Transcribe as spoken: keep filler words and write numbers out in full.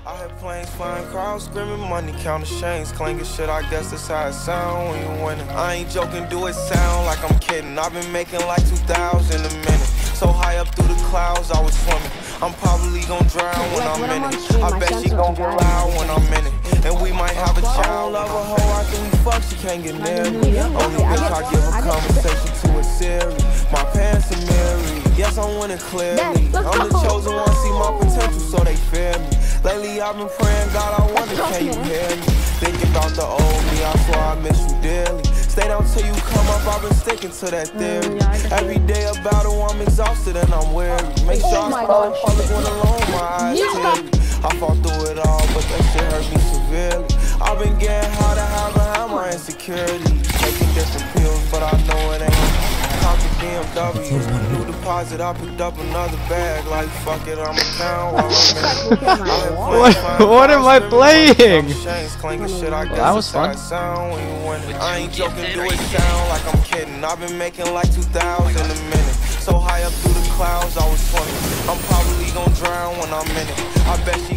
I hear planes flying, crowds screaming, money counting chains, clanking shit. I guess that's how it sound when you winning. I ain't joking, do it sound like I'm kidding. I've been making like two thousand a minute. So high up through the clouds, I was swimming. I'm probably gon' drown when I'm in it. I bet she gon' get loud when I'm in it. And we might have a child. Love a hoe after we fuck, she can't get near me. Only bitch I give a conversation to is Siri. My pants are married. Yes, I'm winning clearly. I'm the chosen one, see my potential, so they fear me. Lately I've been praying, God, I wonder, can you hear me? Thinking about the old me, I swear I miss you dearly. Stay down till you come up, I've been sticking to that theory. Every day a battle, I'm exhausted and I'm weary. Make sure I spell in public when alone, my eyes teary. I fought through it all, but that shit hurt me severely. I've been getting high to hide behind my insecurity. Taking different pills, but I know it ain't. B M W, new deposit, I picked up another bag. Like fuck it, I'm a count while I'm in it. What, what am I playing? Well, that was fun. I ain't joking, do it sound like I'm kidding. I've been making like two thousand a minute. So high up through the clouds, I was swimming. I'm probably gon' drown when I'm in it. I bet she